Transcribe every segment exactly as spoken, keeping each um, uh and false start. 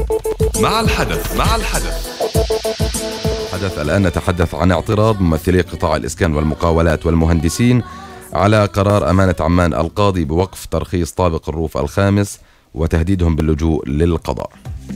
مع الحدث مع الحدث حدث الآن نتحدث عن اعتراض ممثلي قطاع الإسكان والمقاولات والمهندسين على قرار أمانة عمان القاضي بوقف ترخيص طابق الروف الخامس وتهديدهم باللجوء للقضاء.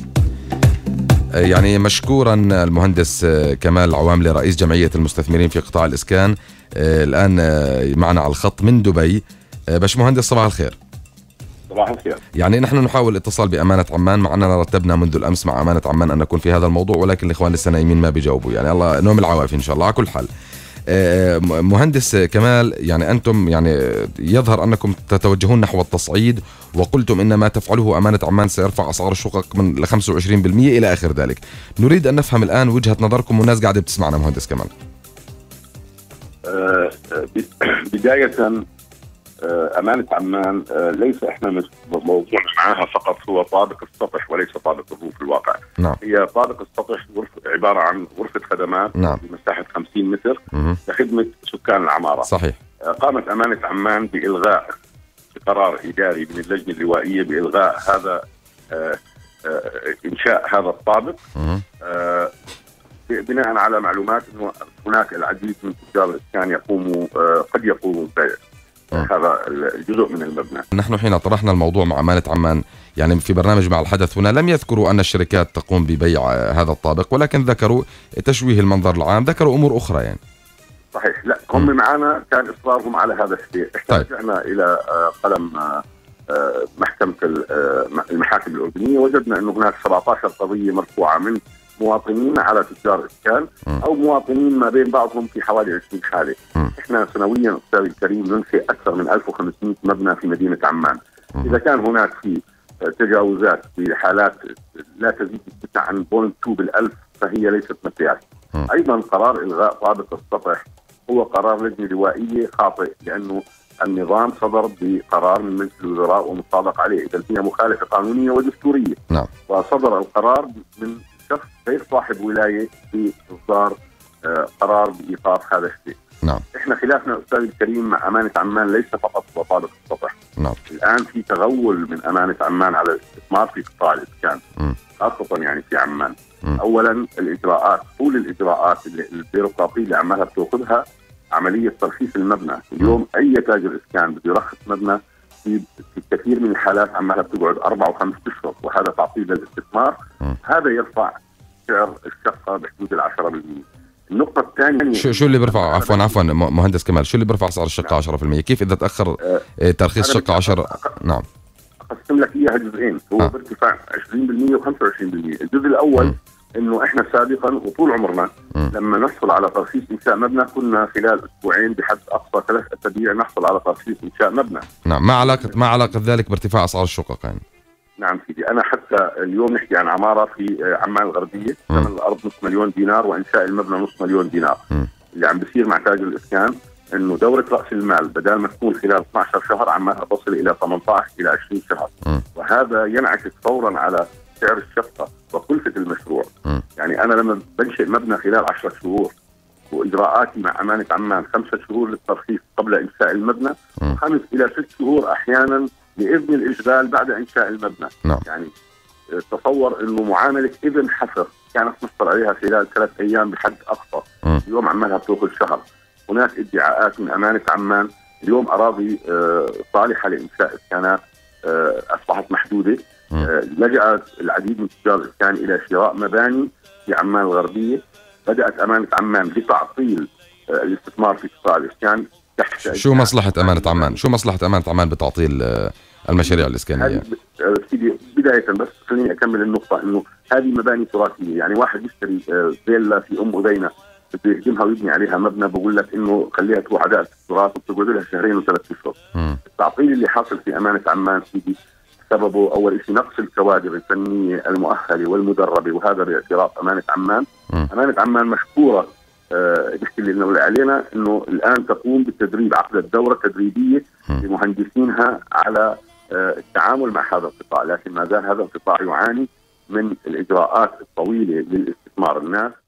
يعني مشكورا المهندس كمال عواملي رئيس جمعية المستثمرين في قطاع الإسكان الآن معنا على الخط من دبي. باش مهندس صباح الخير. صباح الخير. يعني نحن نحاول الاتصال بأمانة عمان، مع أننا رتبنا منذ الأمس مع أمانة عمان أن نكون في هذا الموضوع، ولكن الإخوان لسه نايمين ما بيجاوبوا، يعني الله نوم العوافي إن شاء الله. على كل حال مهندس كمال، يعني أنتم يعني يظهر أنكم تتوجهون نحو التصعيد، وقلتم إن ما تفعله أمانة عمان سيرفع أسعار الشقق من ل خمسة وعشرين بالمئة إلى آخر ذلك. نريد أن نفهم الآن وجهة نظركم والناس قاعدة بتسمعنا. مهندس كمال. أه بداية أمانة عمان ليس إحنا موضوعنا معها فقط هو طابق السطح وليس طابق الروف في الواقع. نعم. هي طابق السطح عبارة عن غرفة خدمات نعم. بمساحة خمسين متر مه. لخدمة سكان العمارة. صحيح. قامت أمانة عمان بإلغاء قرار إداري من اللجنة اللوائية بإلغاء هذا آآ آآ إنشاء هذا الطابق بناء على معلومات أنه هناك العديد من تجار الإسكان يقوموا قد يقوموا ببيع هذا الجزء من المبنى. نحن حين طرحنا الموضوع مع أمانة عمان يعني في برنامج مع الحدث هنا لم يذكروا أن الشركات تقوم ببيع هذا الطابق، ولكن ذكروا تشويه المنظر العام، ذكروا أمور أخرى يعني. صحيح. لا هم معنا كان إصرارهم على هذا الشيء. احنا طيب. رجعنا إلى قلم محكمة المحاكم الأردنية، وجدنا أنه هناك سبعة عشر قضية مرفوعة من مواطنين على تجار إسكان أو مواطنين ما بين بعضهم في حوالي عشرين حالة. م. إحنا سنويا أستاذ الكريم ننشئ أكثر من ألف وخمسمئة مبنى في مدينة عمان. م. إذا كان هناك في تجاوزات في حالات لا تزيد عن صفر فاصلة اثنين بالألف فهي ليست مقياس. أيضا قرار إلغاء طابق السطح هو قرار لجنة لوائية خاطئ، لأنه النظام صدر بقرار من مجلس الوزراء ومطابق عليه، إذا هي مخالفة قانونية ودستورية. نعم. وصدر القرار من شخص غير صاحب ولاية بإصدار آه قرار بإيقاف هذا الشيء. نعم. إحنا خلافنا أستاذ الكريم مع أمانة عمان ليس فقط هو طابق السطح. نعم. الآن في تغول من أمانة عمان على الاستثمار في قطاع الإسكان، خاصة يعني في عمان. م. أولا الإجراءات، طول الإجراءات البيروقراطية اللي عمالها بتأخذها عملية ترخيص المبنى. اليوم م. أي تاجر إسكان بده يرخص مبنى في كثير من الحالات عمالها بتقعد أربع وخمس أشهر، وهذا تعطيل للاستثمار. م. هذا يرفع سعر الشقة بحدود العشرة بالمئة. النقطة الثانية شو شو اللي بيرفع عفوا عفوا مهندس كمال، شو اللي بيرفع أسعار الشقة عشرة بالمئة؟ كيف إذا تأخر آه ترخيص شقة عشرة؟ نعم. أقسم لك إياها جزئين، هو آه. بارتفاع عشرين بالمئة وخمسة وعشرين بالمئة. الجزء الأول م. إنه إحنا سابقا وطول عمرنا م. لما نحصل على ترخيص إنشاء مبنى كنا خلال أسبوعين بحد أقصى ثلاث أسابيع نحصل على ترخيص إنشاء مبنى. نعم. ما علاقة ما علاقة ذلك بارتفاع أسعار الشقق يعني؟ نعم سيدي، أنا حتى اليوم نحكي عن عمارة في عمان الغربية ثمن الأرض نص مليون دينار وإنشاء المبنى نص مليون دينار. م. اللي عم بيصير مع تاجر الإسكان إنه دورة رأس المال بدل ما تكون خلال اثني عشر شهر عمالها تصل إلى ثمانية عشر إلى عشرين شهر. م. وهذا ينعكس فورا على سعر الشقة وكلفة المشروع. م. يعني أنا لما بنشئ مبنى خلال عشرة شهور وإجراءاتي مع أمانة عمان خمسة شهور للترخيص قبل إنشاء المبنى، م. خمس إلى ست شهور أحيانا لإذن الإشغال بعد إنشاء المبنى. نعم. يعني تصور إنه معاملة إذن حفر كانت نحصل عليها خلال ثلاث أيام بحد أقصى، م. اليوم عمالها بتأخذ شهر. هناك ادعاءات من أمانة عمان اليوم أراضي صالحة لإنشاء إسكانات أصبحت محدودة. لجأت العديد من تجار الإسكان إلى شراء مباني في عمان الغربية. بدأت أمانة عمان بتعطيل الاستثمار في قطاع الإسكان. شو مصلحة أمانة عمان؟ شو مصلحة أمانة عمان بتعطيل المشاريع الإسكانية؟ بداية بس خليني أكمل النقطة، إنه هذه مباني تراثية. يعني واحد يشتري فيلا في أم أذينة بده يهدمها ويبني عليها مبنى، بقول لك إنه خليها تروح عداء التراث وبتقعد لها شهرين وثلاث أشهر. التعطيل اللي حاصل في أمانة عمان سيدي سببه أول شيء نقص الكوادر الفنية المؤهلة والمدربة، وهذا باعتراف أمانة عمان. م. أمانة عمان مشكورة نحكي اللي نقول علينا إنه الآن تقوم بالتدريب، عقدت دورة تدريبية لمهندسينها على التعامل مع هذا القطاع، لكن ما زال هذا القطاع يعاني من الإجراءات الطويلة للاستثمار. الناس